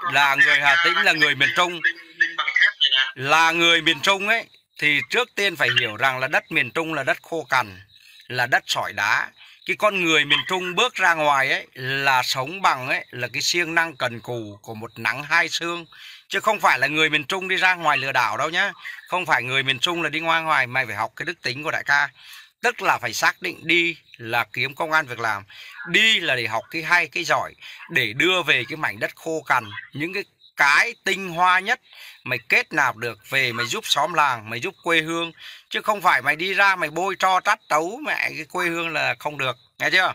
là người Hà Tĩnh, là người miền Trung, là người miền Trung ấy, thì trước tiên phải hiểu rằng là đất miền Trung là đất khô cằn, là đất sỏi đá. Cái con người miền Trung bước ra ngoài ấy là sống bằng ấy là cái siêng năng cần cù của một nắng hai sương, chứ không phải là người miền Trung đi ra ngoài lừa đảo đâu nhá. Không phải người miền Trung là đi ngoài, mày phải học cái đức tính của đại ca. Tức là phải xác định đi là kiếm công ăn việc làm, đi là để học cái hay cái giỏi, để đưa về cái mảnh đất khô cằn những cái tinh hoa nhất mày kết nạp được về, mày giúp xóm làng, mày giúp quê hương, chứ không phải mày đi ra mày bôi tro trắt tấu mẹ cái quê hương là không được, nghe chưa?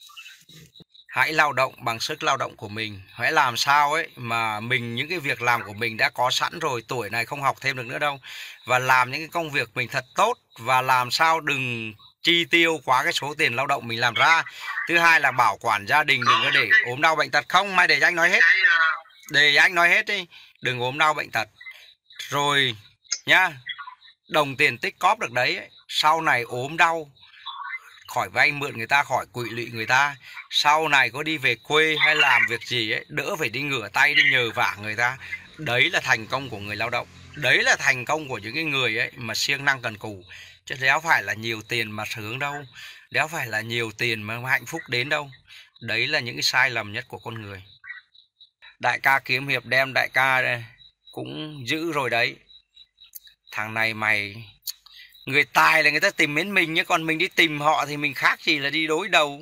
Hãy lao động bằng sức lao động của mình, hãy làm sao ấy mà mình những cái việc làm của mình đã có sẵn rồi, tuổi này không học thêm được nữa đâu, và làm những cái công việc mình thật tốt, và làm sao đừng chi tiêu quá cái số tiền lao động mình làm ra. Thứ hai là bảo quản gia đình, đừng có để ốm đau bệnh tật. Không, mày để cho anh nói hết, để anh nói hết đi, đừng ốm đau bệnh tật rồi nhá. Đồng tiền tích cóp được đấy ấy, sau này ốm đau khỏi vay mượn người ta, khỏi quỵ lụy người ta, sau này có đi về quê hay làm việc gì ấy, đỡ phải đi ngửa tay đi nhờ vả người ta. Đấy là thành công của người lao động, đấy là thành công của những cái người ấy mà siêng năng cần cù, chứ đéo phải là nhiều tiền mà sướng đâu, đéo phải là nhiều tiền mà hạnh phúc đến đâu. Đấy là những cái sai lầm nhất của con người. Đại ca kiếm hiệp đem đại ca đây cũng giữ rồi đấy. Thằng này mày, người tài là người ta tìm đến mình nhé, còn mình đi tìm họ thì mình khác gì là đi đối đầu.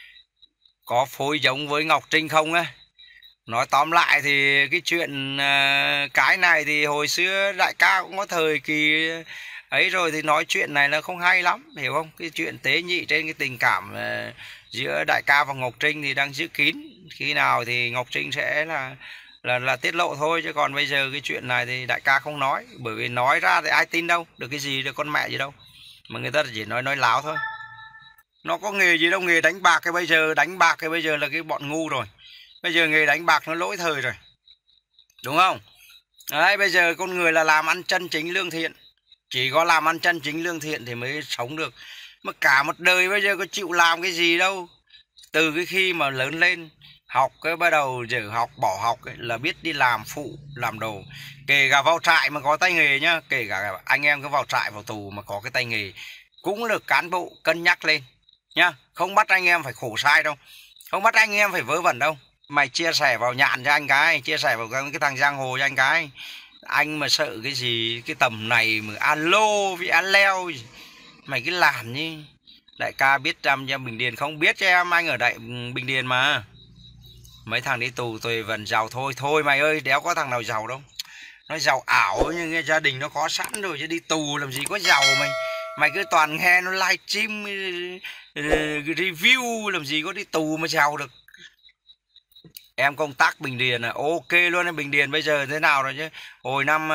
Có phối giống với Ngọc Trinh không á? Nói tóm lại thì cái chuyện cái này thì hồi xưa đại ca cũng có thời kỳ ấy rồi, thì nói chuyện này là không hay lắm, hiểu không? Cái chuyện tế nhị trên cái tình cảm giữa đại ca và Ngọc Trinh thì đang giữ kín, khi nào thì Ngọc Trinh sẽ là tiết lộ thôi, chứ còn bây giờ cái chuyện này thì đại ca không nói, bởi vì nói ra thì ai tin đâu, được cái gì, được con mẹ gì đâu, mà người ta chỉ nói láo thôi. Nó có nghề gì đâu, nghề đánh bạc cái bây giờ, đánh bạc cái bây giờ là cái bọn ngu rồi, bây giờ nghề đánh bạc nó lỗi thời rồi, đúng không? Đấy, bây giờ con người là làm ăn chân chính lương thiện, chỉ có làm ăn chân chính lương thiện thì mới sống được, mà cả một đời bây giờ có chịu làm cái gì đâu. Từ cái khi mà lớn lên học cái bắt đầu giờ học bỏ học ấy, là biết đi làm phụ làm đồ, kể cả vào trại mà có tay nghề nhá, kể cả anh em cứ vào trại vào tù mà có cái tay nghề cũng được cán bộ cân nhắc lên nhá, không bắt anh em phải khổ sai đâu, không bắt anh em phải vớ vẩn đâu. Mày chia sẻ vào nhạn cho anh cái, chia sẻ vào cái thằng giang hồ cho anh cái, anh mà sợ cái gì cái tầm này mà alo với ăn leo, mày cứ làm như đại ca biết trăm cho Bình Điền không biết cho em, anh ở đại Bình Điền mà. Mấy thằng đi tù tôi vẫn giàu thôi, thôi mày ơi, đéo có thằng nào giàu đâu, nó giàu ảo nhưng gia đình nó có sẵn rồi, chứ đi tù làm gì có giàu. Mày cứ toàn nghe nó livestream review, làm gì có đi tù mà giàu được. Em công tác Bình Điền là ok luôn. Em Bình Điền bây giờ thế nào rồi chứ, hồi năm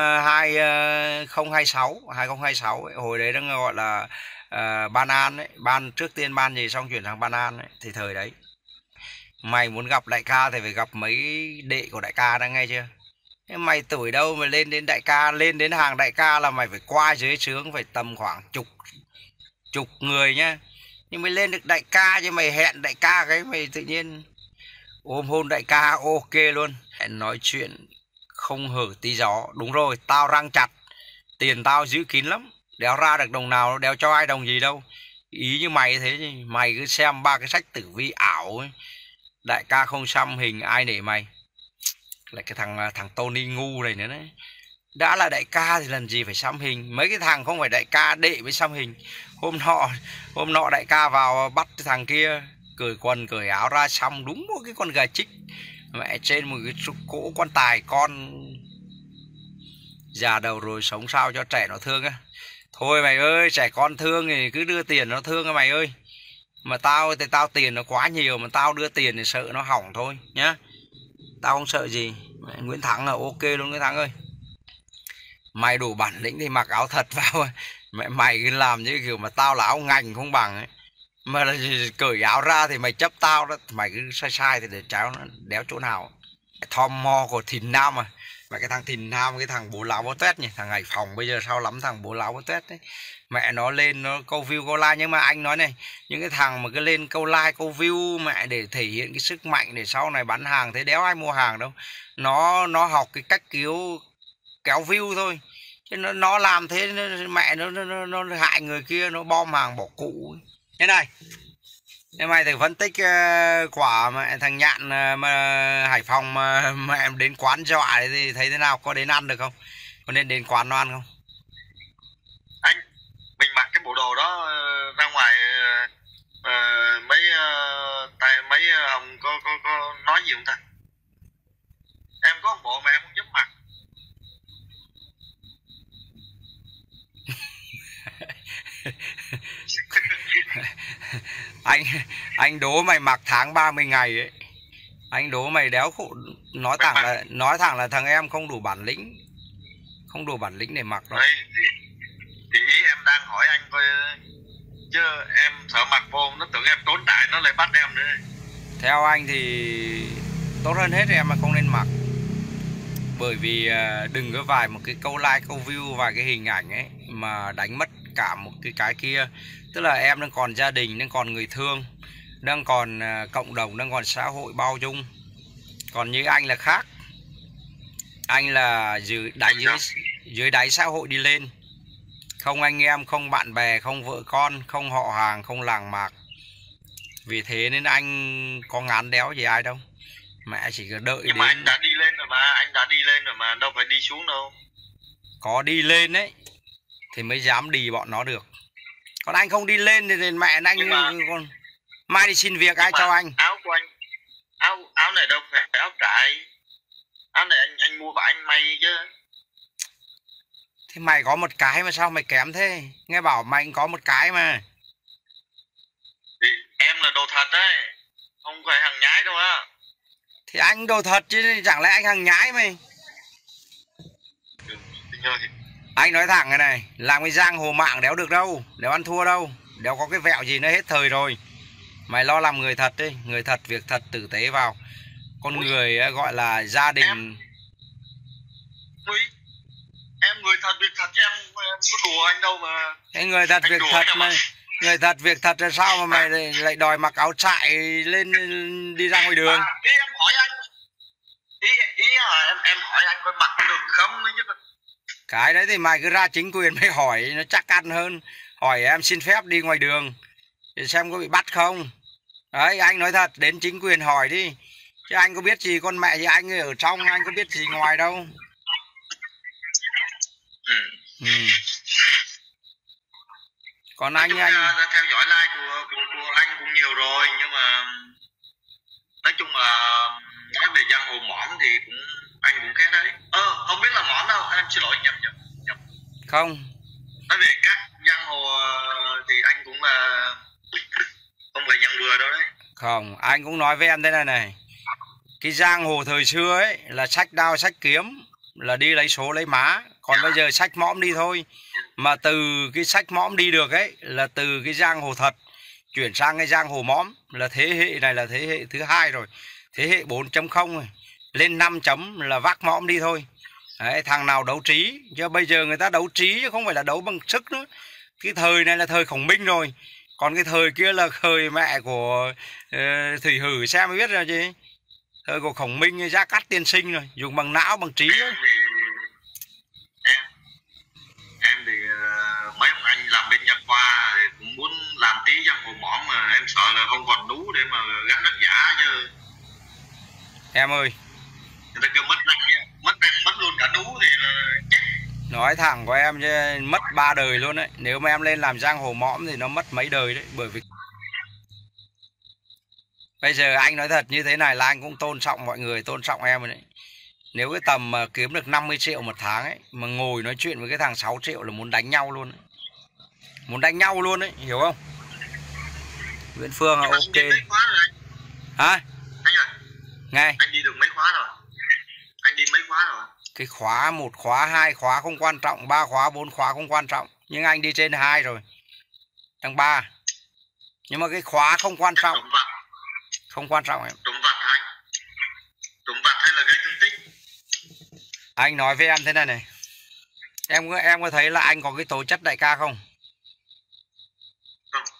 2026 ấy, hồi đấy đang gọi là Ban An ấy, ban trước tiên ban gì xong chuyển sang Ban An ấy, thì thời đấy mày muốn gặp đại ca thì phải gặp mấy đệ của đại ca đã, nghe chưa? Mày tuổi đâu mà lên đến đại ca, lên đến hàng đại ca là mày phải qua dưới trướng phải tầm khoảng chục người nhá, nhưng mày lên được đại ca, chứ mày hẹn đại ca cái mày tự nhiên ôm hôn đại ca ok luôn. Hẹn nói chuyện không hở tí gió. Đúng rồi, tao răng chặt, tiền tao giữ kín lắm, đéo ra được đồng nào, đéo cho ai đồng gì đâu. Ý như mày thế chứ, mày cứ xem ba cái sách tử vi ảo ấy, đại ca không xăm hình ai nể mày. Lại cái thằng Tony ngu này nữa đấy, đã là đại ca thì lần gì phải xăm hình. Mấy cái thằng không phải đại ca đệ với xăm hình. Hôm nọ đại ca vào bắt cái thằng kia cởi quần cởi áo ra xăm đúng một cái con gà trích mẹ trên một cái cỗ quan tài con. Già đầu rồi sống sao cho trẻ nó thương á. Thôi mày ơi, trẻ con thương thì cứ đưa tiền nó thương á mày ơi. Mà tao thì tao tiền nó quá nhiều, mà tao đưa tiền thì sợ nó hỏng thôi nhá. Tao không sợ gì. Nguyễn Thắng là ok luôn Nguyễn Thắng ơi. Mày đủ bản lĩnh thì mặc áo thật vào. Mày cứ làm như kiểu mà tao là áo ngành không bằng ấy. Mà là cởi áo ra thì mày chấp tao đó. Mày cứ sai sai thì để cháu nó đéo chỗ nào. Thom mo của Thìn Nam à. Mà cái thằng Thìn Nam, cái thằng bố láo bố tuét nhỉ, thằng Hải Phòng bây giờ sao lắm thằng bố láo bố tuét đấy. Mẹ nó lên nó câu view câu like, nhưng mà anh nói này, những cái thằng mà cứ lên câu like câu view mẹ để thể hiện cái sức mạnh để sau này bán hàng, thế đéo ai mua hàng đâu. Nó học cái cách kéo view thôi, chứ nó làm thế mẹ nó hại người kia, nó bom hàng bỏ cụ. Thế này, thế mày thử phân tích quả mẹ thằng Nhạn mà Hải Phòng mà mẹ đến quán dọa thì thấy thế nào, có đến ăn được không, có nên đến quán nó ăn không? Anh mình mặc cái bộ đồ đó ra ngoài mấy ông có nói gì không ta? Em có một bộ mà em không dám mặc. anh đố mày mặc tháng 30 ngày ấy, anh đố mày đéo khổ. Nói thẳng là thằng em không đủ bản lĩnh để mặc đâu. Thì ý em đang hỏi anh coi, chứ em sợ mặc vô nó tưởng em trốn đại nó lại bắt em nữa. Theo anh thì tốt hơn hết em mà không nên mặc, bởi vì đừng có vài một cái câu like câu view, vài cái hình ảnh ấy mà đánh mất cả một cái kia. Tức là em đang còn gia đình, đang còn người thương, đang còn cộng đồng, đang còn xã hội bao dung. Còn như anh là khác, anh là dưới đáy xã hội đi lên, không anh em, không bạn bè, không vợ con, không họ hàng, không làng mạc. Vì thế nên anh có ngán đéo gì ai đâu, mẹ chỉ có đợi. Nhưng mà anh đã đi lên rồi mà, đâu phải đi xuống đâu. Có đi lên đấy thì mới dám đi bọn nó được, còn anh không đi lên thì mẹ anh còn mai đi xin việc ai cho anh. Áo của anh, áo này đâu phải áo trại, áo này anh mua và anh may chứ. Thế mày có một cái mà sao mày kém thế? Nghe bảo mày có một cái mà. Thì em là đồ thật đấy, không phải hàng nhái đâu á. Thì anh đồ thật chứ chẳng lẽ anh hàng nhái mày? Anh nói thẳng cái này, làm cái giang hồ mạng đéo được đâu, đéo ăn thua đâu, đéo có cái vẹo gì, nó hết thời rồi. Mày lo làm người thật đi, người thật, việc thật, tử tế vào. Con người gọi là gia đình. Em người thật việc thật chứ em có đùa anh đâu mà. Cái người thật việc thật mày, người thật việc thật là sao mà mày lại đòi mặc áo trại lên đi ra ngoài đường? Ý em hỏi anh, ý là em hỏi anh coi mặc được không chứ. Cái đấy thì mày cứ ra chính quyền mày hỏi, nó chắc ăn hơn. Hỏi em xin phép đi ngoài đường để xem có bị bắt không. Đấy, anh nói thật, đến chính quyền hỏi đi, chứ anh có biết gì, con mẹ gì anh ở trong, anh có biết gì ngoài đâu. Còn anh theo dõi like của anh cũng nhiều rồi, nhưng mà nói chung là nói về giang hồ mỏm thì anh cũng khác đấy. Không biết là mỏm đâu, em xin lỗi, nhầm. Không, nói về các giang hồ thì anh cũng là không phải giang vừa đâu đấy. Không, anh cũng nói với em thế này này, cái giang hồ thời xưa ấy là xách đao xách kiếm là đi lấy số lấy má, còn bây giờ xách mõm đi thôi. Mà từ cái xách mõm đi được ấy là từ cái giang hồ thật chuyển sang cái giang hồ mõm, là thế hệ này là thế hệ thứ hai rồi, thế hệ 4.0 rồi, lên 5 chấm là vác mõm đi thôi. Đấy, thằng nào đấu trí, chứ bây giờ người ta đấu trí chứ không phải là đấu bằng sức nữa. Cái thời này là thời Khổng Minh rồi, còn cái thời kia là thời mẹ của Thủy Hử xem mới biết rồi chứ. Thời của Khổng Minh, Gia Cát tiên sinh rồi, dùng bằng não bằng trí thôi. Em thì mấy ông anh làm bên nha khoa thì cũng muốn làm tí giang hồ mỏm, mà em sợ là không còn đủ để mà gắn đất giả chứ. Em ơi, người ta kêu mất luôn cả đú thì chết. Nói thẳng của em chứ mất 3 đời luôn đấy. Nếu mà em lên làm giang hồ mõm thì nó mất mấy đời đấy. Bởi vì bây giờ anh nói thật như thế này là anh cũng tôn trọng mọi người, tôn trọng em rồi đấy. Nếu cái tầm mà kiếm được 50 triệu một tháng ấy, mà ngồi nói chuyện với cái thằng 6 triệu là muốn đánh nhau luôn đấy. Muốn đánh nhau luôn đấy, hiểu không? Nguyễn Phương là ok. Hả? Anh ơi, nghe anh đi được mấy khóa rồi? Anh đi mấy khóa rồi? Cái khóa 1 khóa 2 khóa không quan trọng, 3 khóa 4 khóa không quan trọng, nhưng anh đi trên 2 rồi, đang 3. Nhưng mà cái khóa không quan trọng. Không quan trọng em. Trộm vặt hay là gây thương tích? Anh nói với em thế này này, em có thấy là anh có cái tố chất đại ca không? Không.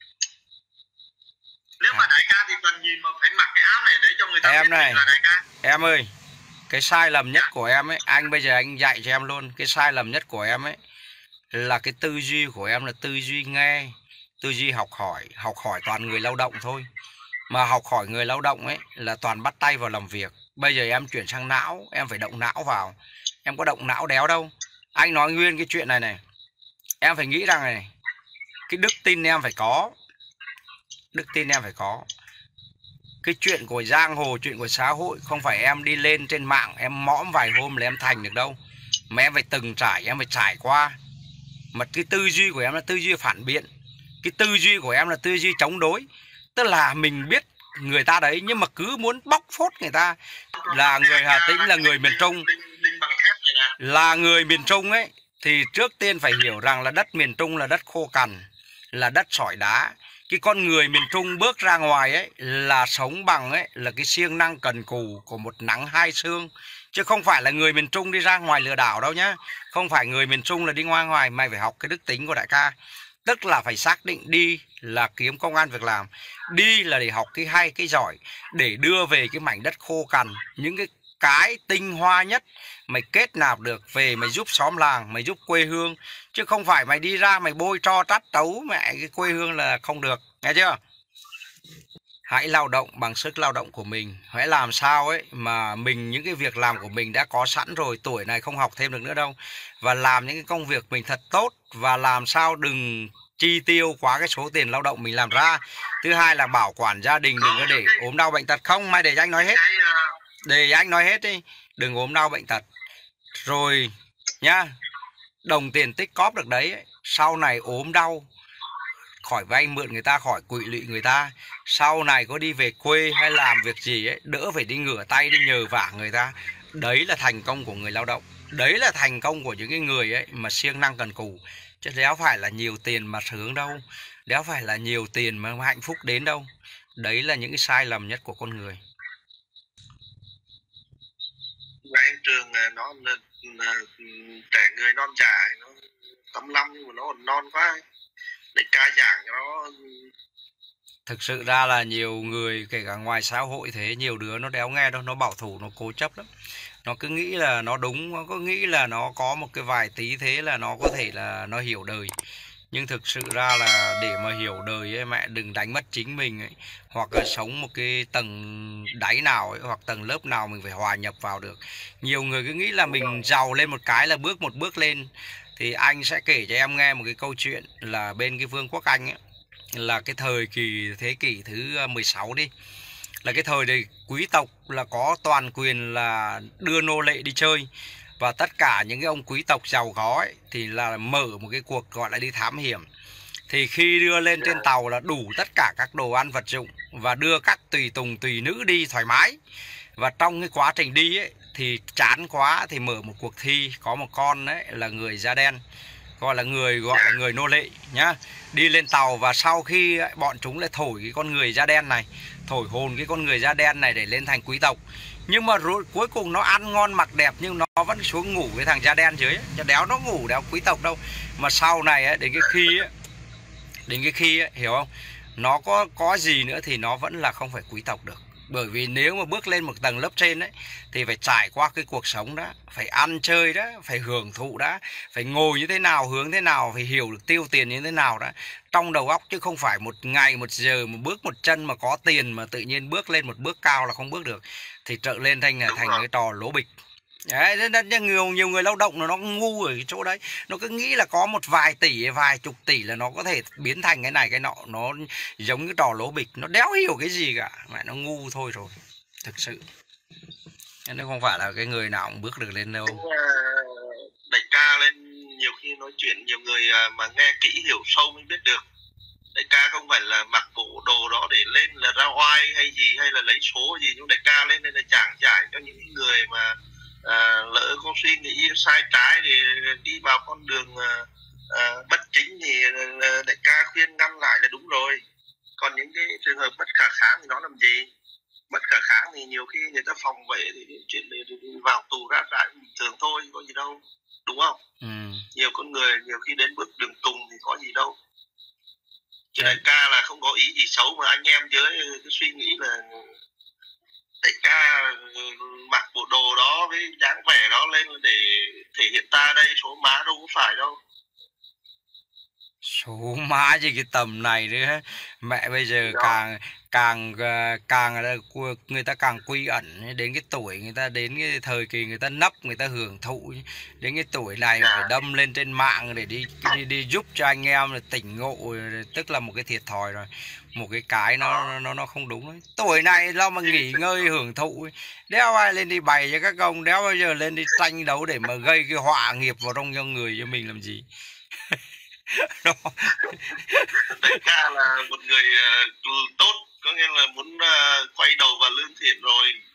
Nếu mà đại ca thì cần nhìn mà phải mặc cái áo này để cho người ta Em biết này, mình là đại ca. em ơi, cái sai lầm nhất của em ấy, anh bây giờ anh dạy cho em luôn. Cái sai lầm nhất của em ấy là cái tư duy của em là tư duy nghe, tư duy học hỏi toàn người lao động thôi. Mà học hỏi người lao động ấy là toàn bắt tay vào làm việc. Bây giờ em chuyển sang não, em phải động não vào. Em có động não đéo đâu. Anh nói nguyên cái chuyện này này, em phải nghĩ rằng này, cái đức tin em phải có. Đức tin em phải có. Cái chuyện của giang hồ, chuyện của xã hội không phải em đi lên trên mạng em mõm vài hôm là em thành được đâu. Mà em phải từng trải, em phải trải qua. Mà cái tư duy của em là tư duy phản biện. Cái tư duy của em là tư duy chống đối. Tức là mình biết người ta đấy nhưng mà cứ muốn bóc phốt người ta. Là người Hà Tĩnh, là người miền Trung, là người miền Trung ấy, thì trước tiên phải hiểu rằng là đất miền Trung là đất khô cằn, là đất sỏi đá. Cái con người miền Trung bước ra ngoài ấy là sống bằng ấy là cái siêng năng cần cù của một nắng hai sương. Chứ không phải là người miền Trung đi ra ngoài lừa đảo đâu nhá. Không phải người miền Trung là đi ngoài, mày phải học cái đức tính của đại ca. Tức là phải xác định đi là kiếm công ăn việc làm, đi là để học cái hay cái giỏi, để đưa về cái mảnh đất khô cằn những cái tinh hoa nhất mày kết nạp được về, mày giúp xóm làng, mày giúp quê hương. Chứ không phải mày đi ra mày bôi tro trắt tấu mẹ cái quê hương là không được, nghe chưa? Hãy lao động bằng sức lao động của mình. Hãy làm sao ấy mà mình những cái việc làm của mình đã có sẵn rồi, tuổi này không học thêm được nữa đâu. Và làm những cái công việc mình thật tốt, và làm sao đừng chi tiêu quá cái số tiền lao động mình làm ra. Thứ hai là bảo quản gia đình, đừng có để ốm đau bệnh tật. Không, mày để cho anh nói hết. Để anh nói hết đi, đừng ốm đau bệnh tật. Rồi nhá, đồng tiền tích cóp được đấy, sau này ốm đau khỏi vay mượn người ta, khỏi quỵ lụy người ta, sau này có đi về quê hay làm việc gì ấy, đỡ phải đi ngửa tay đi nhờ vả người ta. Đấy là thành công của người lao động. Đấy là thành công của những cái người ấy mà siêng năng cần cù. Chứ đéo phải là nhiều tiền mà sướng đâu, đéo phải là nhiều tiền mà hạnh phúc đến đâu. Đấy là những cái sai lầm nhất của con người. Anh Trường nó trẻ người non già, nó 85 nhưng mà nó còn non quá, để ca giảng cho nó. Thực sự ra là nhiều người kể cả ngoài xã hội thế, nhiều đứa nó đéo nghe đâu, nó bảo thủ, nó cố chấp lắm. Nó cứ nghĩ là nó đúng, nó cứ nghĩ là nó có một cái vài tí thế là nó có thể là nó hiểu đời. Nhưng thực sự ra là để mà hiểu đời ấy, mẹ đừng đánh mất chính mình ấy. Hoặc là sống một cái tầng đáy nào ấy, hoặc tầng lớp nào mình phải hòa nhập vào được. Nhiều người cứ nghĩ là mình giàu lên một cái là bước một bước lên. Thì anh sẽ kể cho em nghe một cái câu chuyện là bên cái Vương quốc Anh ấy, là cái thời kỳ thế kỷ thứ 16 đi, là cái thời này quý tộc là có toàn quyền là đưa nô lệ đi chơi. Và tất cả những cái ông quý tộc giàu có ấy, thì là mở một cái cuộc gọi là đi thám hiểm. Thì khi đưa lên trên tàu là đủ tất cả các đồ ăn vật dụng, và đưa các tùy tùng tùy nữ đi thoải mái. Và trong cái quá trình đi ấy, thì chán quá thì mở một cuộc thi. Có một con ấy là người da đen, gọi là người nô lệ nhá, đi lên tàu. Và sau khi bọn chúng lại thổi cái con người da đen này, thổi hồn cái con người da đen này để lên thành quý tộc. Nhưng mà rồi cuối cùng nó ăn ngon mặc đẹp, nhưng nó vẫn xuống ngủ với thằng da đen dưới ấy. Chứ đéo nó ngủ đéo quý tộc đâu. Mà sau này ấy, đến cái khi ấy, hiểu không, nó có gì nữa thì nó vẫn là không phải quý tộc được. Bởi vì nếu mà bước lên một tầng lớp trên ấy, thì phải trải qua cái cuộc sống đó, phải ăn chơi đó, phải hưởng thụ đó, phải ngồi như thế nào, hướng thế nào, phải hiểu được tiêu tiền như thế nào đó trong đầu óc. Chứ không phải một ngày một giờ một bước một chân mà có tiền mà tự nhiên bước lên một bước cao là không bước được, thì trở lên thành cái trò lố bịch. Đấy, nên nhiều người lao động nó ngu ở cái chỗ đấy. Nó cứ nghĩ là có một vài tỷ, vài chục tỷ là nó có thể biến thành cái này cái nọ. Nó giống cái trò lố bịch, nó đéo hiểu cái gì cả, mà nó ngu thôi rồi. Thực sự nó không phải là cái người nào cũng bước được lên đâu. Đẩy ca lên nhiều khi nói chuyện nhiều người mà nghe kỹ hiểu sâu mới biết được. Đại ca không phải là mặc bộ đồ đó để lên là ra oai hay gì, hay là lấy số gì, nhưng đại ca lên đây là giảng giải cho những người mà lỡ có suy nghĩ sai trái thì đi vào con đường bất chính, thì đại ca khuyên ngăn lại là đúng rồi. Còn những cái trường hợp bất khả kháng thì nó làm gì? Bất khả kháng thì nhiều khi người ta phòng vệ thì chuyện này thì vào tù ra trại bình thường Ừ. Nhiều con người nhiều khi đến bước đường cùng thì có gì đâu. Chứ Dạ. đại ca là không có ý gì xấu, mà anh em dưới cứ suy nghĩ là đại ca mặc bộ đồ đó với dáng vẻ đó lên để thể hiện ta đây, số má đâu có phải đâu. Số má gì cái tầm này nữa. Mẹ bây giờ càng người ta càng quy ẩn, đến cái tuổi người ta, đến cái thời kỳ người ta nấp, người ta hưởng thụ, đến cái tuổi này phải đâm lên trên mạng để đi giúp cho anh em là tỉnh ngộ, tức là một cái thiệt thòi rồi, một cái nó không đúng đấy. Tuổi này lo mà nghỉ ngơi hưởng thụ, đéo ai lên đi bày cho các ông, đéo bao giờ lên đi tranh đấu để mà gây cái họa nghiệp vào trong cho người cho mình làm gì. Đó. Đại ca là một người tốt, có nghĩa là muốn quay đầu vào lương thiện rồi.